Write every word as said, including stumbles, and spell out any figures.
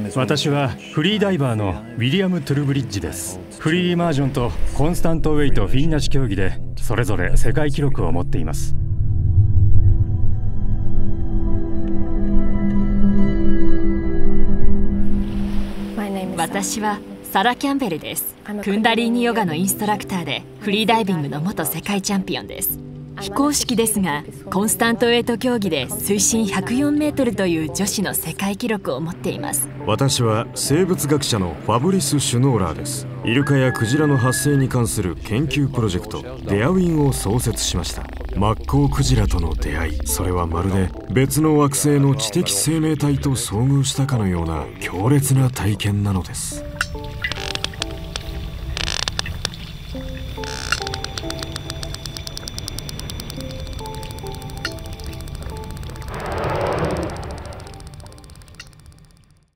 私はフリーダイバーのウィリアム・トゥルブリッジです。フリーイマージョンとコンスタントウェイトフィンなし競技でそれぞれ世界記録を持っています。 私はサラ・キャンベルです。クンダリーニヨガのインストラクターでフリーダイビングの元世界チャンピオンです。非公式ですがコンスタントウェイト競技で水深ひゃくよんメートルという女子の世界記録を持っています。 私は生物学者のファブリス・シュノーラーです。イルカやクジラの発生に関する研究プロジェクトデアウィンを創設しました。マッコウクジラとの出会い、それはまるで別の惑星の知的生命体と遭遇したかのような強烈な体験なのです。